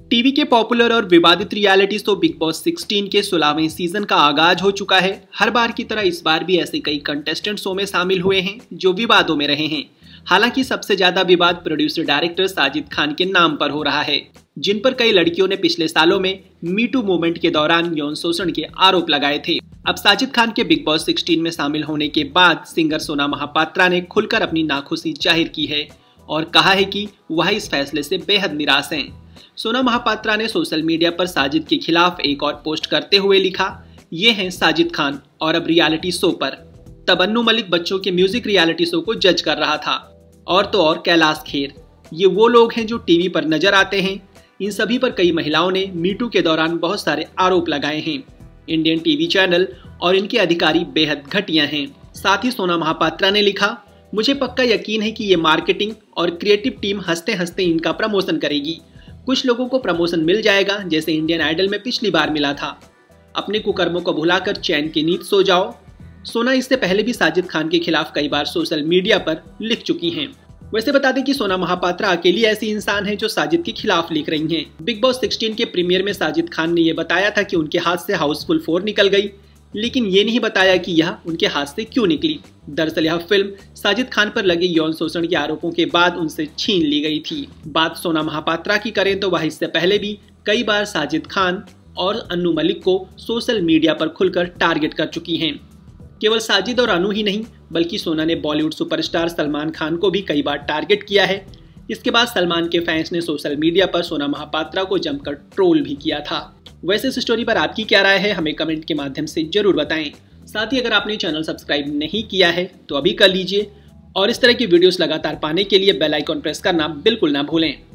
TV के popular और विवादित रियलिटी शो बिग बॉस 16 के 16वें सीजन का आगाज हो चुका है। हर बार की तरह इस बार भी ऐसे कई कंटेस्टेंट शो में शामिल हुए हैं जो विवादों में रहे हैं। हालांकि सबसे ज्यादा विवाद प्रोड्यूसर डायरेक्टर साजिद खान के नाम पर हो रहा है, जिन पर कई लड़कियों ने पिछले सालों में मी टू मूवमेंट के दौरान यौन शोषण के आरोप लगाए थे। अब साजिद खान के बिग बॉस 16 में शामिल होने के बाद सिंगर सोना महापात्रा ने खुलकर अपनी नाखुशी जाहिर की है और कहा है कि वह इस फैसले से बेहद निराश हैं। सोना महापात्रा ने सोशल मीडिया पर साजिद के खिलाफ एक और पोस्ट करते हुए लिखा, ये हैं साजिद खान और अब रियलिटी शो पर। तब अन्नू मलिक बच्चों के म्यूजिक रियलिटी शो को जज कर रहा था। और तो और कैलाश खेर, ये वो लोग हैं जो टीवी पर नजर आते हैं। इन सभी पर कई महिलाओं ने मीटू के दौरान बहुत सारे आरोप लगाए हैं। इंडियन टीवी चैनल और इनके अधिकारी बेहद घटिया हैं। साथ ही सोना महापात्रा ने लिखा, मुझे पक्का यकीन है कि ये मार्केटिंग और क्रिएटिव टीम हंसते हंसते इनका प्रमोशन करेगी। कुछ लोगों को प्रमोशन मिल जाएगा, जैसे इंडियन आइडल में पिछली बार मिला था। अपने कुकर्मों को भुलाकर चैन की नींद सो जाओ। सोना इससे पहले भी साजिद खान के खिलाफ कई बार सोशल मीडिया पर लिख चुकी हैं। वैसे बता दें कि सोना महापात्रा अकेली ऐसी इंसान है जो साजिद के खिलाफ लिख रही हैं। बिग बॉस 16 के प्रीमियर में साजिद खान ने यह बताया था कि उनके हाथ से हाउसफुल 4 निकल गई, लेकिन ये नहीं बताया कि यह उनके हाथ से क्यों निकली। दरअसल यह फिल्म साजिद खान पर लगे यौन शोषण के आरोपों के बाद उनसे छीन ली गई थी। बात सोना महापात्रा की करें तो वह इससे पहले भी कई बार साजिद खान और अन्नू मलिक को सोशल मीडिया पर खुलकर टारगेट कर चुकी हैं। केवल साजिद और अनु ही नहीं, बल्कि सोना ने बॉलीवुड सुपरस्टार सलमान खान को भी कई बार टारगेट किया है। इसके बाद सलमान के फैंस ने सोशल मीडिया पर सोना महापात्रा को जमकर ट्रोल भी किया था। वैसे इस स्टोरी पर आपकी क्या राय है, हमें कमेंट के माध्यम से जरूर बताएं। साथ ही अगर आपने चैनल सब्सक्राइब नहीं किया है तो अभी कर लीजिए और इस तरह की वीडियोस लगातार पाने के लिए बेल आइकॉन प्रेस करना बिल्कुल ना भूलें।